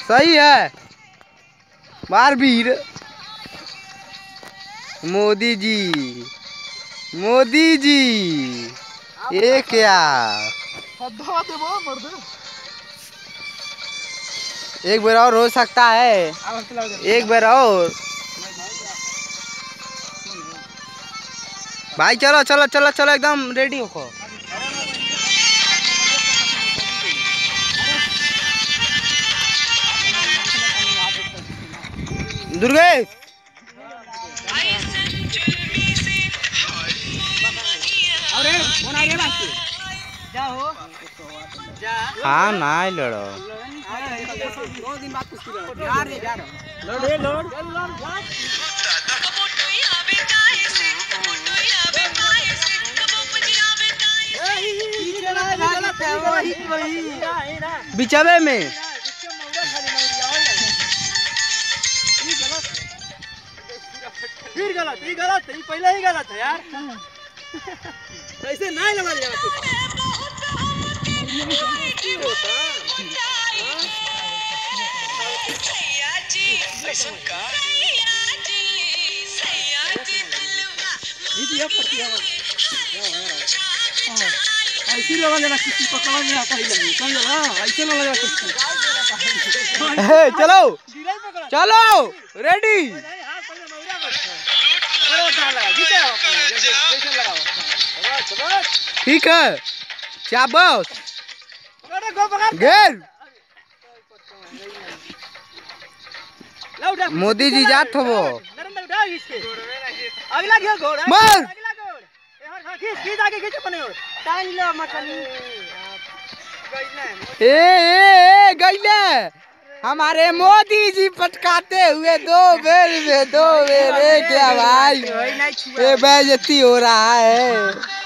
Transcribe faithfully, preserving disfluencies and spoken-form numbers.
सही है। बार वीर मोदी जी, मोदी जी ये क्या, एक बार और हो सकता है, एक बार और भाई। चलो चलो चलो चलो एकदम रेडी हो। दुर्गेश हाँ ना लड़ो बिचवे में। फिर गलत, ये गलत है, ये पहले ही गलत है यार। ऐसे नहीं लगा लिया ऐसे लगा लेना, किसी पकड़ा नहीं आता ही समझला, ऐसे ना लगा किसी। चलो चलो रेडी। ठीक है शाबाश घेर। मोदी जी जात हो वो अगला घेर घोड़ा मार ए ए गईले हमारे मोदी जी पटकाते हुए दो बेर में दो बेर। क्या भाई ये बेइज्जती हो रहा है।